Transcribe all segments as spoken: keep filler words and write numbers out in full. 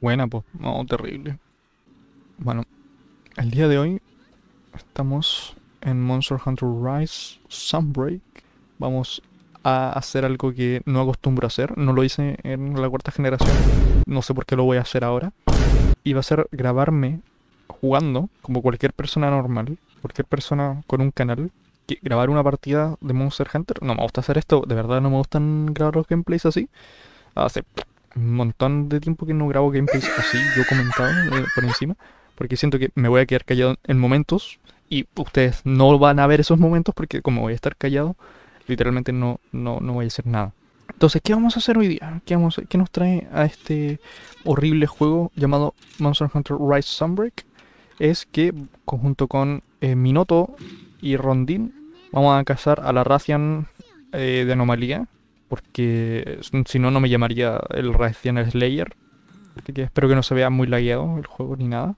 Buena, pues. No, terrible. Bueno, el día de hoy estamos en Monster Hunter Rise Sunbreak. Vamos a hacer algo que no acostumbro a hacer. No lo hice en la cuarta generación. No sé por qué lo voy a hacer ahora. Y va a ser grabarme jugando como cualquier persona normal. Cualquier persona con un canal. Que grabar una partida de Monster Hunter. No me gusta hacer esto. De verdad no me gustan grabar los gameplays así. Hace un montón de tiempo que no grabo gameplays así, yo comentado eh, por encima, porque siento que me voy a quedar callado en momentos y ustedes no van a ver esos momentos porque como voy a estar callado, literalmente no, no, no voy a hacer nada. Entonces, ¿qué vamos a hacer hoy día? ¿Qué, vamos a- qué nos trae a este horrible juego llamado Monster Hunter Rise Sunbreak? Es que, conjunto con eh, Minoto y Rondin, vamos a cazar a la Rathian eh, de anomalía, porque si no, no me llamaría el Rathian Slayer. Así que espero que no se vea muy lagueado el juego ni nada.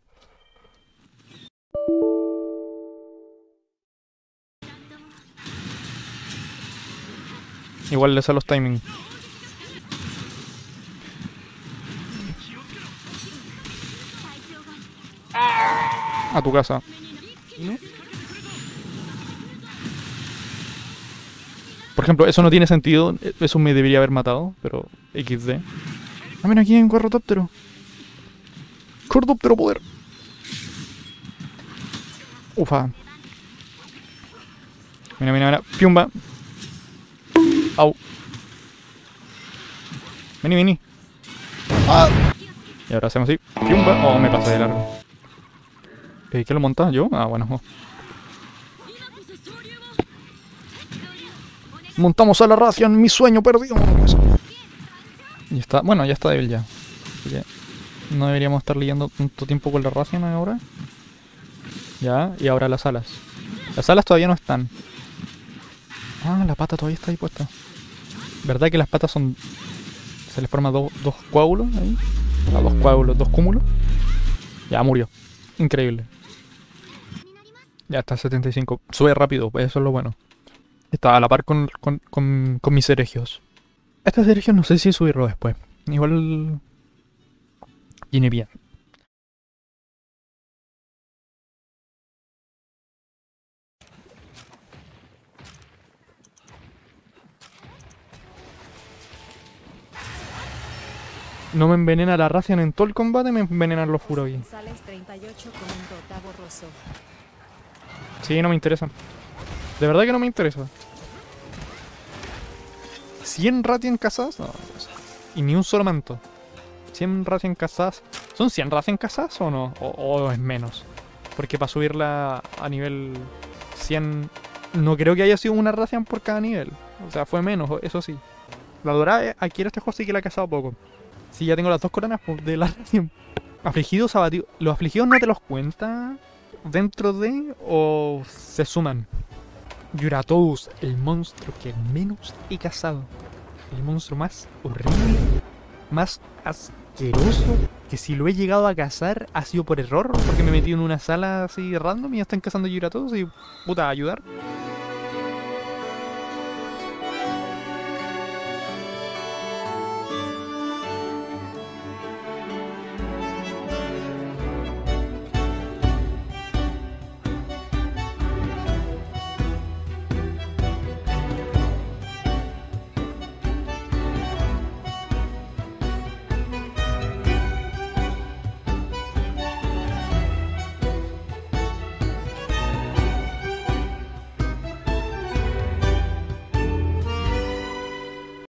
Igual le sale los timing. A tu casa. ¿No? Por ejemplo, eso no tiene sentido. Eso me debería haber matado, pero equis de. Ah, mira, aquí hay un corrotóptero. Corrotóptero poder. Ufa. Mira, mira, mira. Piumba. Au. Vení, vení. Ah. Y ahora hacemos así. Piumba. Oh, me pasé de largo. Eh, ¿Qué lo monta? ¿Yo? Ah, bueno. Oh. Montamos a la Rathian, mi sueño perdido. Y está, bueno, ya está débil ya. Así que no deberíamos estar leyendo tanto tiempo con la Rathian ahora. Ya, y ahora las alas. Las alas todavía no están. Ah, la pata todavía está ahí puesta. ¿Verdad que las patas son... se les forman dos, dos coágulos ahí? Ah, dos coágulos, dos cúmulos. Ya murió. Increíble. Ya está setenta y cinco. Sube rápido, pues eso es lo bueno. Está a la par con, con, con, con mis heregios. Estos heregios no sé si subirlo después. Igual... viene bien. No me envenena la Rathian en todo el combate, me envenenan los Furogi. Sales treinta y ocho comentó Tavo Rosso. Sí, no me interesa. De verdad que no me interesa. ¿cien Rathian cazadas? No, no sé. Y ni un solo manto. ¿cien Rathian cazadas? ¿Son cien Rathian cazadas o no? O, o es menos. Porque para subirla a nivel cien... no creo que haya sido una Rathian por cada nivel. O sea, fue menos, eso sí. La dorada aquí en este juego sí que la he cazado poco. Sí, ya tengo las dos coronas de la Rathian. Afligidos abatidos. ¿Los afligidos no te los cuenta dentro de o se suman? Yuratos, el monstruo que menos he cazado. El monstruo más horrible, más asqueroso, que si lo he llegado a cazar ha sido por error, porque me he metido en una sala así random y ya están cazando Yuratos y puta, ayudar.